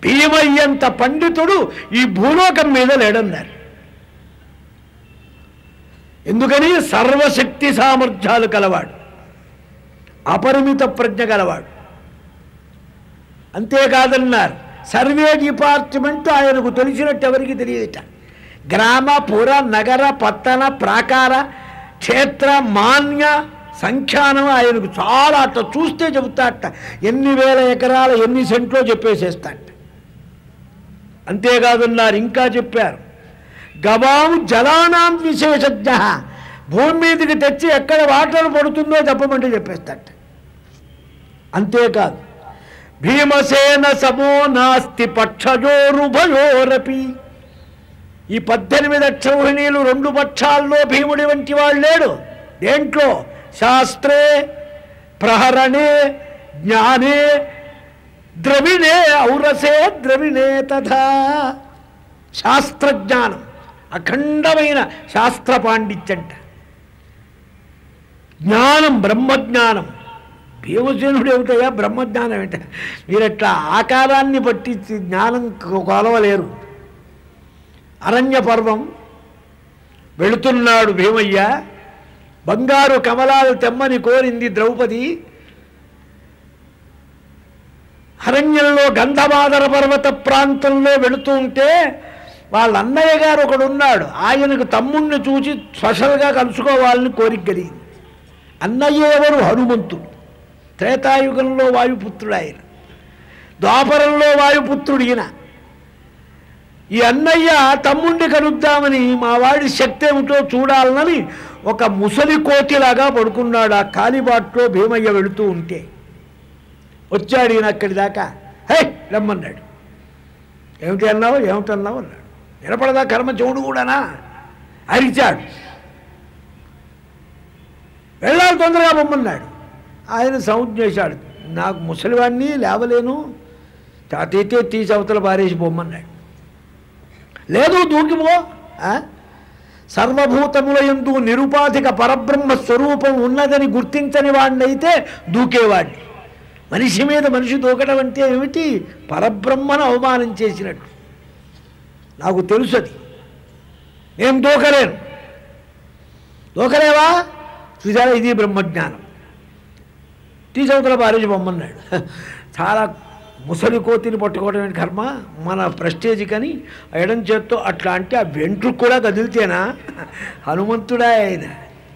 భీమయ్యంత పండితుడు ఈ భూలోకం మీద లేడన్నారు. ఎందుకని? సర్వశక్తి సామర్థ్యాలు కలవాడు, అపరిమిత ప్రజ్ఞ గలవాడు. అంతేకాదన్నారు, సర్వే డిపార్ట్మెంట్ ఆయనకు తెలిసినట్టు ఎవరికి తెలియదట. గ్రామ, పుర, నగర, పట్టణ, ప్రాకార, క్షేత్ర, మాన్య, సంఖ్యానం ఆయనకు చాలా అట్ట చూస్తే చెబుతాట. ఎన్ని వేల ఎకరాల ఎన్ని సెంట్లో చెప్పేసేస్తాట. అంతేకాదన్నారు, ఇంకా చెప్పారు, గవాం జలానాం విశేషజ్ఞ, భూమి మీదకి తెచ్చి ఎక్కడ వాటర్ పడుతుందో చెప్పమంటే చెప్పేస్తాట. అంతేకాదు, భీమసేన సమో నాస్తి పక్షజోరుభయోరపి, ఈ 18 అక్షౌహిణీలు 2 పక్షాల్లో భీముడి వంటి వాడు లేడు. దేంట్లో? శాస్త్రే, ప్రహరణే, జ్ఞానే, ద్రవిణే, ఔరసే ద్రవిణే తథా. శాస్త్రజ్ఞానం, అఖండమైన శాస్త్ర పాండిత్యంట. జ్ఞానం, బ్రహ్మజ్ఞానం. భీమసేనుడు ఏమిటయ్యా బ్రహ్మజ్ఞానం ఏంట? మీరట్లా ఆకారాన్ని బట్టి జ్ఞానం కొలవలేరు. అరణ్య పర్వం వెళుతున్నాడు భీమయ్య. బంగారు కమలాలు తెమ్మని కోరింది ద్రౌపది. అరణ్యంలో గంధమాదర పర్వత ప్రాంతంలో వెళుతూ ఉంటే వాళ్ళ అన్నయ్య గారు ఒకడున్నాడు. ఆయనకు తమ్ముణ్ణి చూసి స్పెషల్గా కలుసుకోవాలని కోరిక కలిగింది. అన్నయ్య ఎవరు? హనుమంతుడు. త్రేతాయుగంలో వాయుపుత్రుడు ఆయన, ద్వాపరంలో వాయుపుత్రుడు ఈయన. ఈ అన్నయ్య తమ్ముణ్ణి కలుద్దామని మా వాడి శక్తి ఏమిటో చూడాలని ఒక ముసలి కోతిలాగా పడుకున్నాడు. ఆ కాలిబాట్లో భీమయ్య వెళుతూ ఉంటే వచ్చాడు ఈయన అక్కడి దాకా. హే రమ్మన్నాడు. ఏమిటి అన్నావు, ఏమిటన్నావు అన్నాడు. వినపడదా కర్మ చెవుడు కూడానా? అరిచాడు. వెళ్ళాలి తొందరగా బొమ్మన్నాడు. ఆయన సౌండ్ చేశాడు, నాకు ముసలివాడిని లేవలేను, తాతైతే తీసి అవతల పారేసి బొమ్మన్నాడు. లేదు దూకిపో. సర్వభూతముల యందు నిరుపాధిక పరబ్రహ్మ స్వరూపం ఉన్నదని గుర్తించని వాడినైతే దూకేవాడిని. మనిషి మీద మనిషి దూకడం అంటే ఏమిటి? పరబ్రహ్మను అవమానం చేసినట్టు. నాకు తెలుసు అది. నేను దూకలేను. దూకలేవా? చూసారా, ఇది బ్రహ్మజ్ఞానం. తీసవతల పారేసి బొమ్మన్నాడు. చాలా ముసలి కోతిని పట్టుకోవడం కర్మ మన ప్రెస్టేజ్ కని ఎడం చేత్తో అట్లా అంటే ఆ వెంట్రుకు కూడా కదిలితేనా? హనుమంతుడా ఆయన.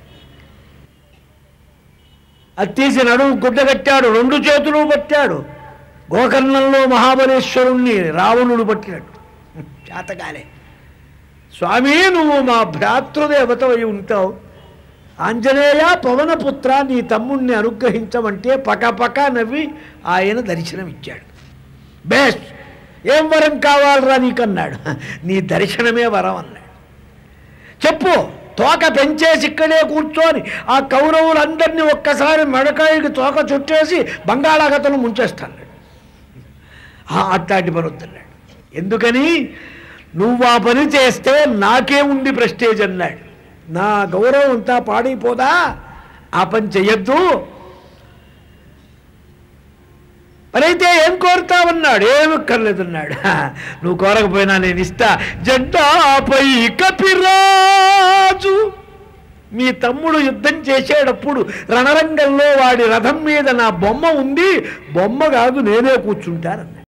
అది తీసి నడుము గుడ్డ కట్టాడు, 2 చేతులు పట్టాడు. గోకర్ణంలో మహాబలేశ్వరుణ్ణి రావణుడు పట్టినట్టు. చేతకాలే. స్వామి, నువ్వు మా భ్రాతృదేవత అయి ఉంటావు. ఆంజనేయ పవనపుత్ర, నీ తమ్ముణ్ణి అనుగ్రహించమంటే పకపక నవ్వి ఆయన దర్శనమిచ్చాడు. బెస్ట్, ఏం వరం కావాలరా నీకన్నాడు. నీ దర్శనమే వరం అన్నాడు. చెప్పు. తోక పెంచేసి ఇక్కడే కూర్చొని ఆ కౌరవులందరినీ ఒక్కసారి మెడకాయకి తోక చుట్టేసి బంగాళాఖాతంలో ముంచేస్తాడు. అట్లాంటి పని వద్దన్నాడు. ఎందుకని? నువ్వు ఆ పని చేస్తే నాకేముంది ప్రెస్టేజ్ అన్నాడు. నా గౌరవం అంతా పాడైపోదా? ఆ పని చెయ్యొద్దు. మరైతే ఏం కోరుతావన్నాడు. ఏమక్కర్లేదన్నాడు. నువ్వు కోరకపోయినా నేను ఇస్తా. జెండాపై కపిరాజు, మీ తమ్ముడు యుద్ధం చేసేటప్పుడు రణరంగంలో వాడి రథం మీద నా బొమ్మ ఉంది, బొమ్మ కాదు నేనే కూర్చుంటానన్నాడు.